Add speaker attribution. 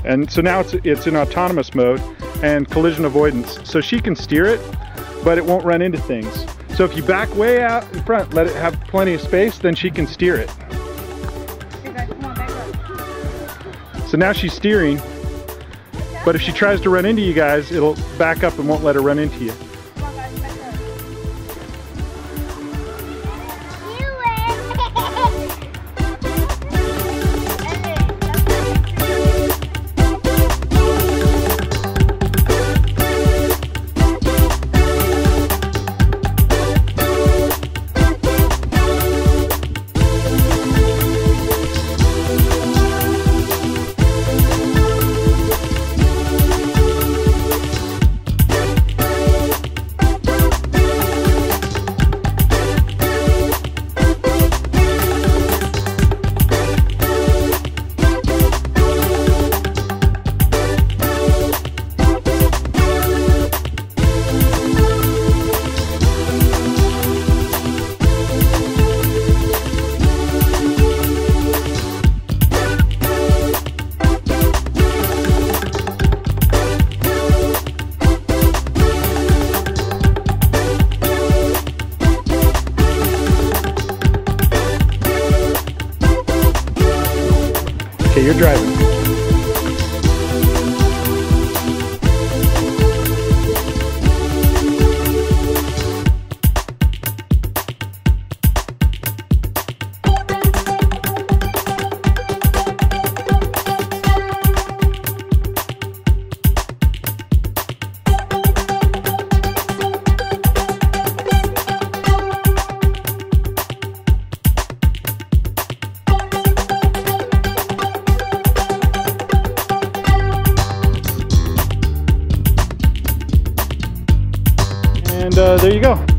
Speaker 1: And so now it's in autonomous mode and collision avoidance. So she can steer it, but it won't run into things. So if you back way out in front, let it have plenty of space, then she can steer it. So now she's steering, but if she tries to run into you guys, it'll back up and won't let her run into you. Okay, you're driving. And there you go.